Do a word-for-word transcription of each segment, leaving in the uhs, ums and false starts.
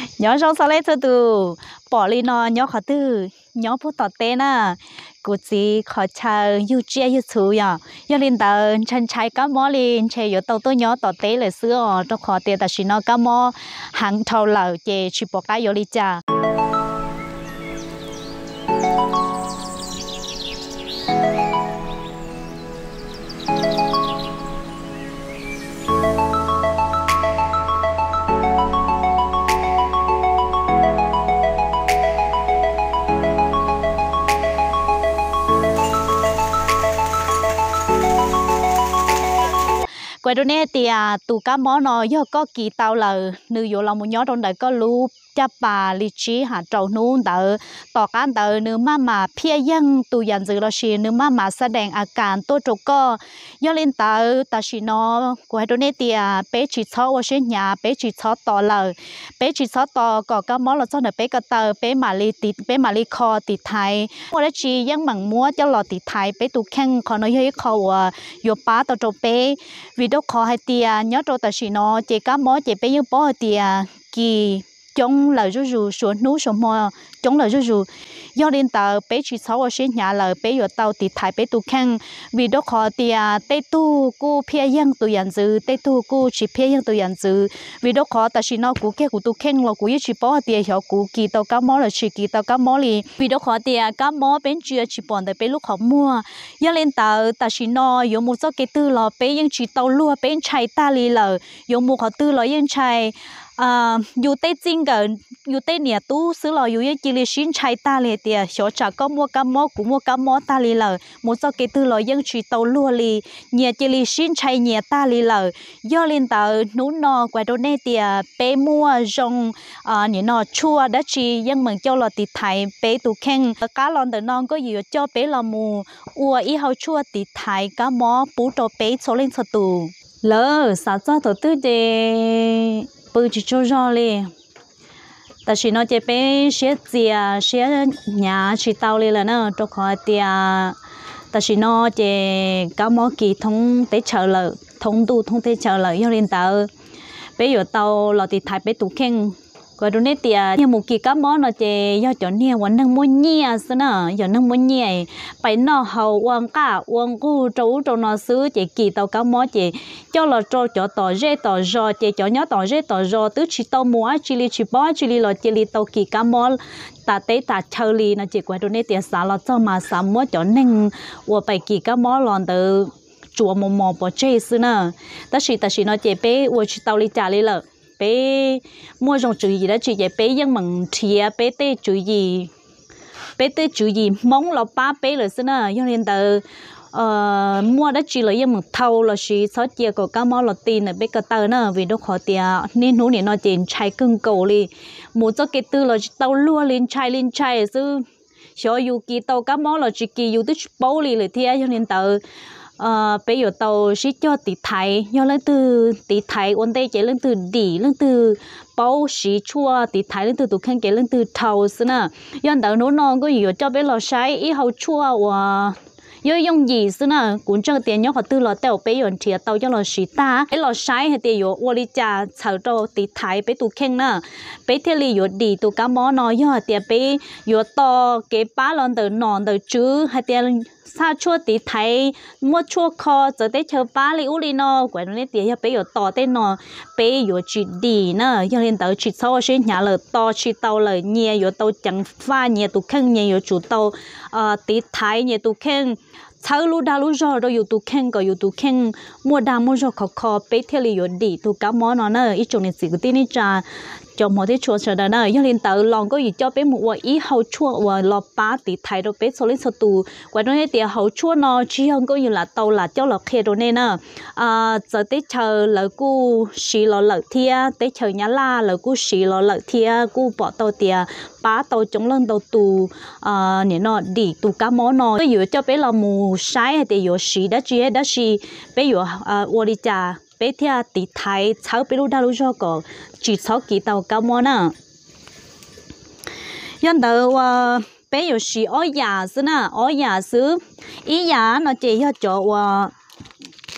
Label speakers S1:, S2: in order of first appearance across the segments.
S1: nhỏ trong sau lấy thôi từ bỏ đi nó nhỏ khó từ nhỏ phụ tọt tên à cụ chỉ khó chờ yêu chia yêu chú ya yêu linh tờ chân trái cá mó lên chơi yêu tàu tôi nhỏ tọt tên là xưa trong khó tiền ta chỉ nó cá mó hàng thầu lẩu chơi chỉ bỏ cái yêu đi cha quay đôi nè thì à tụ cá mó nó do có kỳ tàu là nữ vô lòng một nhóm trong đấy có lú chắp bà lý trí hạt trầu nún tờ tỏ cán tờ nữ mà mà phía dân tụ dàn dự là xì nữ mà mà sa đèn à cản tôi trục co do lên tờ ta xì nó quay đôi nè thì à bé chỉ cho ở trên nhà bé chỉ cho tỏ lời bé chỉ cho tỏ có cá mó là cho nó bé cái tờ bé mà lý tịt bé mà lý kho tịt thái qua đó chỉ dân bằng múa cho lò tịt thái bé tụ khen còn nó hơi kho à vô bá tao trục bé vì đó khó hay tia nhớ cho ta chỉ nó chỉ cá mó chỉ bé như bó tia kỳ chống lời rú rú xuống núi xuống mò chống lời rú rú do đến tàu bé chỉ sáu ở trên nhà lời bé ở tàu thì thái bé tu khang vì đó khó tia tây tu cô phía dân tu nhận dư tây tu cô chỉ phía dân tu nhận dư vì đó khó ta chỉ nó cú kia cú tu khang là cú chỉ bó tia hiểu cú kỳ tàu cá mó là chỉ kỳ tàu cá mó li vì đó khó tia cá mó bên chưa chỉ bọn tại bé lúc họ mua do lên tàu ta chỉ nó有một số cái tư là bé dân chỉ tàu lúa bên chạy ta li lời有một họ tư là dân chạy à dù tây chính cái dù tây nè tu xứ lò dù chỉ là xin chạy ta liền tiệt chỗ chả có mua cá mó cũng mua cá mó ta liền lờ một số cái tư lò dân chỉ tàu lúa li nhẹ chỉ là xin chạy nhẹ ta liền lờ do lên tàu nún nọ quay đồ nè tiệt bé mua rong à nhẹ nọ chua đã chỉ dân mình cho lò tiệt thái bé tụ khen cá lon từ non có gì cho bé là mù ua ý hậu chua tiệt thái cá mó bù cho bé số lên số tù lỡ sao cho tổ tư de bự chỉ cho rõ liền, ta chỉ nói chế bé xé zìa xé nhà chỉ tàu liền là nó cho khỏi tiền, ta chỉ nói chế cá mó kỳ thông tế chờ lợi thông tu thông tế chờ lợi do liên tàu bé ở tàu là thì thái bé tụ khen còn đối với tiền như một kỳ cá mó nó chế do chỗ nia vẫn đang muốn nhia xí nè giờ đang muốn nhia phải nó hậu uang cả uang cu trâu trâu nó xứ chế kỳ tàu cá mó chế cho là trâu chỗ tỏ rễ tỏ rò chế chỗ nhớ tỏ rễ tỏ rò tứ chỉ tàu múa chỉ li chỉ bó chỉ li là chỉ li tàu kỳ cá mó ta tế ta chơi li nó chế qua đối với tiền xả là cho mà xả múa chỗ nên uang phải kỳ cá mó lòn từ chùa mò mò bỏ chơi xí nè ta chỉ ta chỉ nó chế bé uang chỉ tàu li trả li lợ bé mua rong chữ gì đó chị vậy bé dân bằng thìa bé tê chữ gì bé tê chữ gì mong là ba bé rồi xin à do nên từ mua đó chỉ là dân bằng thâu là chỉ sáu chia của cá mò là tiền là bé cái tờ nữa vì nó khó tiền nên nó này nó tiền trái cưng cầu đi một số cái tư là tàu lúa lên trái lên trái chứ cho dù kỳ tàu cá mò là chỉ kỳ dù tức bao điเลยthìa do nên từ ờ bây giờ tàu chỉ cho tỷ thái do lên từ tỷ thái ổn định chỉ lên từ đỉ lên từ bao xí chua tỷ thái lên từ tụ khen cái lên từ thầu xí nè do tàu nó non có nhiều cho bé lò sái ít hậu chua và do dùng gì xí nè cũng cho tiền nhóc họ tư lò tàu bây giờ thì tàu cho lò xí ta cái lò sái hay tiền yo đi trà chở cho tỷ thái bé tụ khen nè bé theo li yo đỉ tụ cá mó nó do tiền bé yo to cái bá lon từ nòn từ chứ hay tiền sa chua tí thấy mua chua kho giờ tới chờ ba li u li no quậy nó nên tiền bây giờ to tên nó bây giờ chỉ đi nữa giờ lên tới chỉ sau trên nhà là to chỉ tàu là nhẹ giờ tàu chẳng pha nhẹ tụ khen nhẹ giờ chủ tàu tí thấy nhẹ tụ khen sau lúc đó lúc rồi rồi tụ khen có tụ khen mua đam mua rồi khó khó bây theo li giờ đi tụ cá món nó nữa ít chỗ này chỉ có tin ít trà cho mọi thứ chua sờ đó này, do lên tàu lòng có gì cho bé một quả ý hậu chua và lò bá tí thái đâu bé số lên số tù, quả đó thì hậu chua nó chỉ không có như là tàu là cho lò khe rồi nên à, giờ tới chờ lỡ cu xì lò lỡ thia, tới chờ nhá la lỡ cu xì lò lỡ thia, cu bỏ tàu tiề bá tàu chống lên tàu tù, à nhỉ nó đi tù cá mó nó, cái gì cho bé là mù sái hay thì có xì đã chỉ đã xì bé có à uo đi trà bé thia tí thái cháu bé lúc đó lúc cho có chỉ sáu kỳ tàu cá mó nè, nhân đầu bé có xì ở nhà xứ nè, ở nhà xứ ý nhà nó chỉ cho cho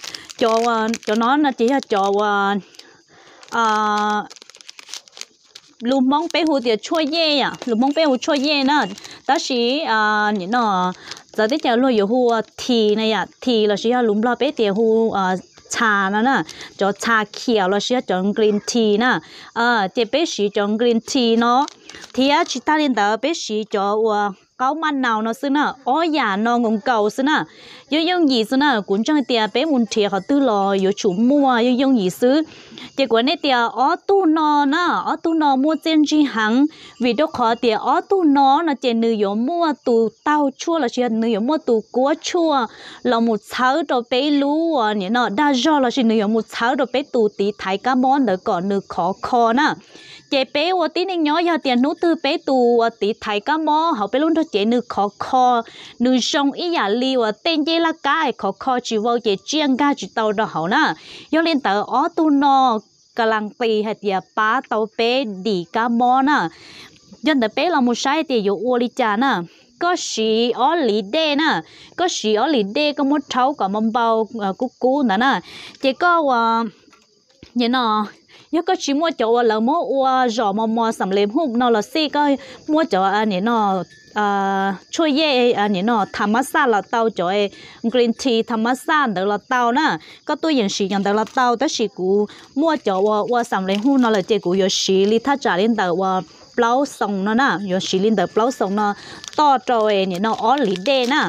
S1: cho cho nó nó chỉ cho cho à lù mong bé hồ thì chua dê à lù mong bé hồ chua dê nè đó là à những nó giờ tới giờ luôn hồ thì này à thì là chỉ là lùm lo bé thì hồ à trà nữa nè cho trà khìa là chỉ chọn green tea nè à thì bé chỉ chọn green tea nó thì á chỉ ta lên đó bé chỉ cho cáo man nào nó xưa nè ó già nó ngông cầu xưa nè yêu yêu gì xưa nè cũng trong tiề bé muốn thiệt họ tư lò yêu chủ mua yêu yêu gì xưa chỉ của này tiề ó tu nó nè ó tu nó mua trên chi hàng vì đó khó tiề ó tu nó nó chỉ nữ yêu mua tu tao chua là chỉ nữ yêu mua tu cua chua là một sáu đồ bé lú à nhỉ nó đa do là chỉ nữ yêu một sáu đồ bé tu tí thái cá món đỡ còn nữ khó khó nè chế bé và tí nên nhớ giờ tiền nút tư bé tù tí thấy cá mò họ bé luôn cho chế nữ khó khó nữ sông ý giả li và tên chế là cái khó khó chỉ vào chế chiang ga chỉ tàu đó họ nè do lên tờ ó tu no cả lăng tì hay tiệt ba tàu bé đi cá mò nè dân tờ bé là một sai thì dụ ô li cha nè có sĩ ó lì đê nè có sĩ ó lì đê có một thấu cả mâm bao cú cú nè nè chỉ có như nó nhớ có chỉ mua chỗ là mua ua giò mò mò sắm lem hụp nó là xí coi mua chỗ anh ấy nó à chui ye anh ấy nó tham masa là tao chỗ green tea tham masa đó là tao nè có tôi nhận sử dụng đó là tao đó là cú mua chỗ ua ua sắm lem hụp nó là chỉ cú có sử li thắt trả lên tàu ua plau sông nó nè có sử lên tàu plau sông nó to rồi anh ấy nó ó lì đê nè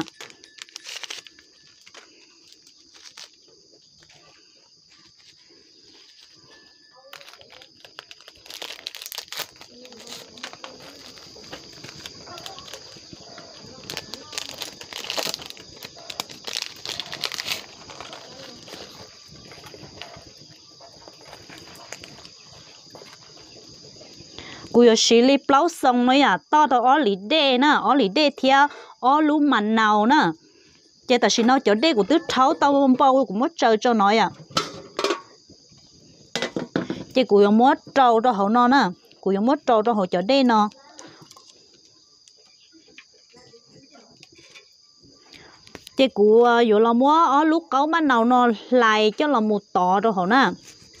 S1: cú yo xí li plau sông mới à to to ó lì đê nè ó lì đê thia ó lú mặn nào nè chỉ ta xí nó chỗ đê của tứ tháo tao bông bao cũng mất trời cho nói à chỉ cú yo mất trâu cho hậu nó nè cú yo mất trâu cho hậu chỗ đê nó chỉ cú yo là mua ó lú cáo mặn nào nó lại cho là một tỏ cho hậu nè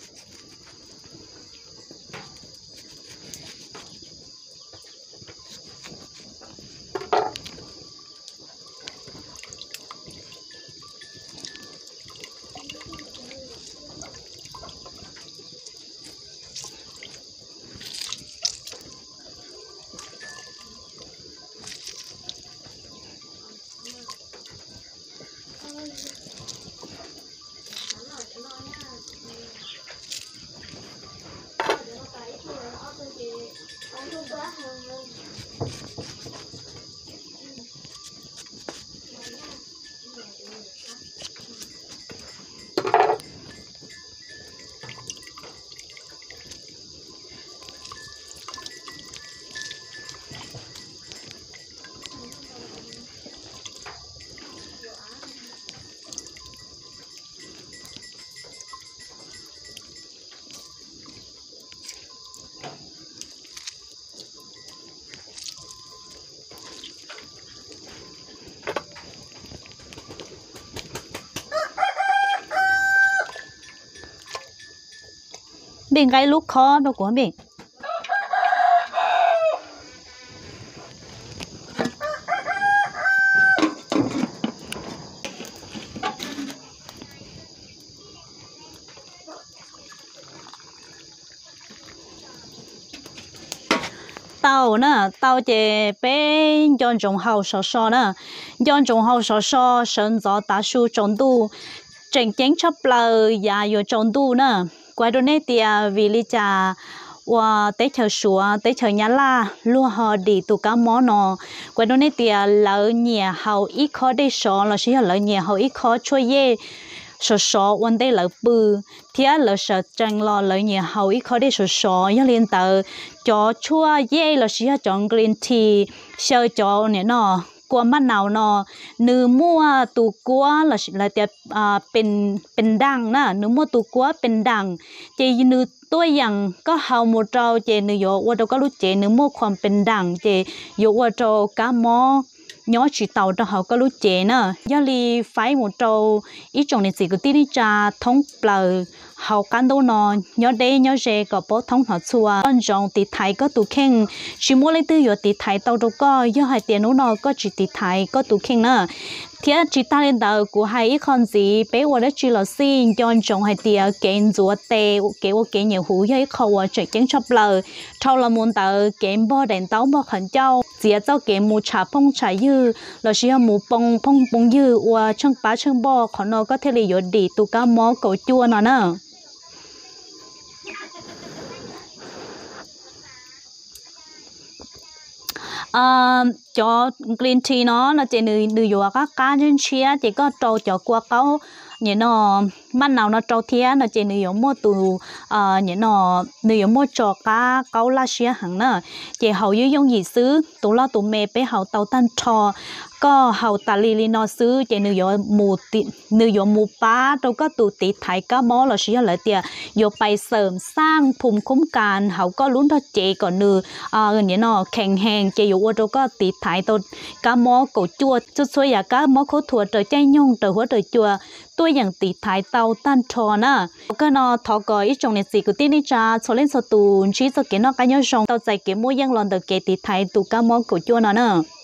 S1: bên cái lúc khó đâu của mình tàu nè tàu chè bé chọn trồng hậu sò sò nè chọn trồng hậu sò sò sơn gió tá su trồng tu chỉnh chỉnh chấp lờ ya yo trồng tu nè quay đồ này thì vì lý cha và tết chờ sủa tết chờ nhá la luôn họ đi tụ cá món nó quay đồ này thì lỡ nhẹ hậu ít khó đi sò là chỉ là lỡ nhẹ hậu ít khó chua ye sò sò vấn đề lỡ bự thì lỡ sợ tranh lo lỡ nhẹ hậu ít khó đi sò sò nhá liên tờ cho chua ye là chỉ là chọn green tea sợ cho nè nó qua mắt nào nó nữ mua tụ qua là là tiệp àเป็นเป็นดังนะnữ mua tụ quaเป็นดังchỉ nữตัวอย่างก็เฮาหมดเราเจnữโยว่าเราก็รู้เจnữ muaความเป็นดังเจโยว่าเรากะมอย้อchỉ tàuเราเฮาก็รู้เจนะยาลีไฟหมดเราอีจงในสิ่งที่นี่จะท้องเปล่า hậu cán đâu nó nhớ đây nhớ rề có bố thông họ chùa con rồng tịt thái có tụ khen chỉ muốn lấy tư yo tịt thái tàu đâu có do hai tiền nó nó có chỉ tịt thái có tụ khen nữa thì chỉ ta lên đầu của hai ít con gì bé qua đó chỉ là xin cho chồng hai tia kén rùa tê kéo kén nhiều hú với khâu ở chạy chén chắp lờ thâu là muốn tờ kén bo đèn táo bo khẩn châu dĩa cho kén mù trà phong trà dư là chỉ mù bông phong bông dư và chân bá chân bo còn nó có thể là đi tụ cá mó cầu chua nó nữa à cho green tea nó là chỉ nữ nữ dừa các cá nhân chia chỉ có trâu cho qua cáo như nó mắt nào nó trâu thía nó chỉ nữ dừa mua từ à như nó nữ dừa mua cho cá cáo lá xía hàng nữa chỉ hầu như dùng gì xứ tụ lo tụ mẹ bé hầu tàu tan trò có hầu tà lì lì nó xứ chỉ nữ dừa mù tị nữ dừa mù bá đâu có tụ tị thái cá mó là xía lại tiệt dừa bay sờm sang phùng khung càn hầu có lún đó chỉ còn nữ à như nó khen hèn chỉ dừa đâu có tị thái tôi cá mó cổ chua chút xôi à cá mó khô thua trời chay nhung trời hóa trời chua tôi rằng tị thái tàu tan trò nè cái nó thọ gọi ít trong này gì của tin đi cha cho lên số tù chỉ cho cái nó cá nhau rong tàu chạy cái mua dân lần đầu cái tị thái tụ cá mó cổ chua nó nè